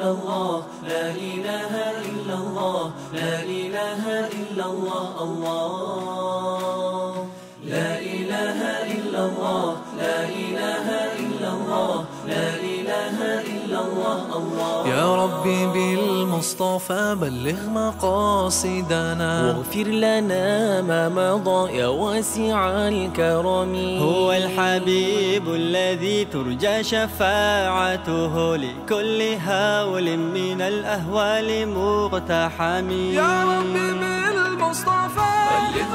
إلا الله، لا إله إلا الله، لا إله إلا الله، الله لا إله إلا الله، لا إله إلا الله، لا إله إلا الله، الله. يا ربي بالمصطفى بلغ مقاصدنا، واغفر لنا ما مضى يا واسع الكرم. هو الحبيب الذي ترجى شفاعته لكل هول من الأهوال مقتحم. يا ربي بالمصطفى بلغ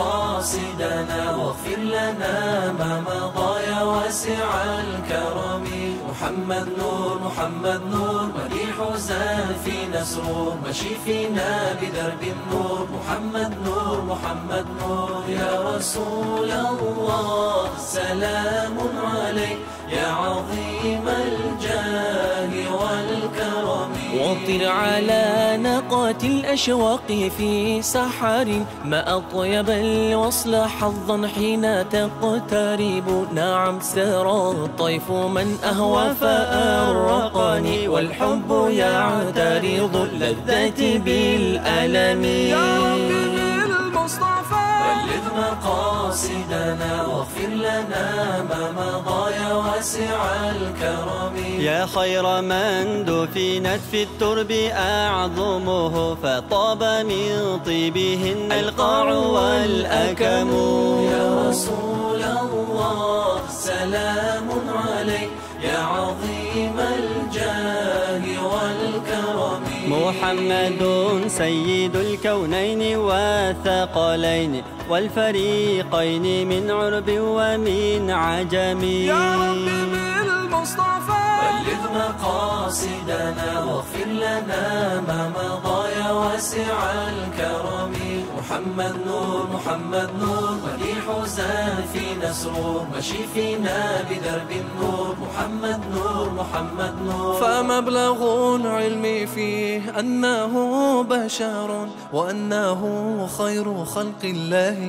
مقاصدنا، واغفر لنا ما مضى يا واسع الكرم. محمد نور، محمد نور، مديح زاد فينا سرور، مشي فينا بدرب النور. محمد نور، محمد نور، يا رسول الله سلام عليك يا عظيم الجاه والكرم. وطر على نقات الأشواق في سحر، ما أطيب الوصل حظا حين تقترب. نعم سرى الطيف من أهوى فأرقني، والحب يعترض اللذات بالألم. يا ربي بالمصطفى بلغ مقاصدنا، واغفر لنا ما مضى يا واسع الكرم. يا خير من دفنت في الترب أعظمه، فطاب من طيبهن القاع والأكم. يا رسول الله سلام عليك يا عظيم الجاه والكرم. محمد سيد الكونين والثقلين والفريقين من عرب ومن عجم. يا ربي بالمصطفى بلغ مقاصدنا، واغفر لنا ما مضى يا واسع الكرم. محمد نور، محمد نور، مديح زاد فينا سرور، مشي فينا بدرب النور. محمد نور، محمد نور. فمبلغ العلم فيه أنه بشر، وأنه خير خلق الله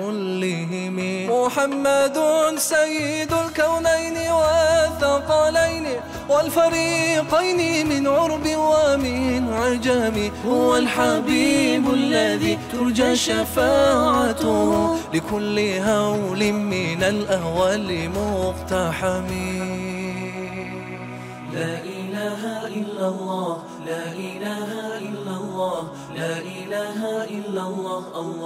كلهم. محمد سيد الكونين والثقلين والفريقين من عرب ومن عجم. هو الحبيب الذي ترجى شفاعته لكل هول من الأهوال مقتحم. لا إله إلا الله، لا إله إلا الله، لا إله إلا الله،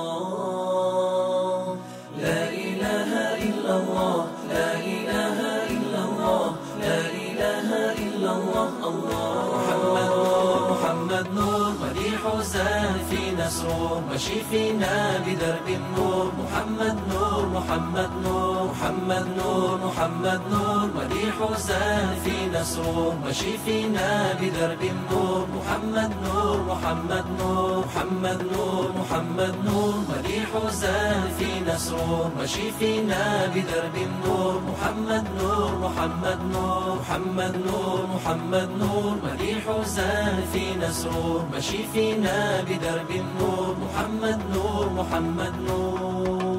الله لا إله إلا الله، لا إله إلا الله، لا إله إلا الله، الله. محمد نور، محمد نور، مديح زاد فينا سرور، مشي فينا بدرب النور. محمد نور، محمد نور، محمد نور، محمد نور، مديح زاد فينا سرور، مشي فينا بدرب النور. محمد نور، محمد نور، محمد نور، محمد نور، مديح زاد فينا سرور، مشي فينا بدرب النور. محمد نور، محمد نور، محمد نور، محمد نور، مديح زاد فينا سرور، مشي فينا بدرب النور. محمد نور، محمد نور.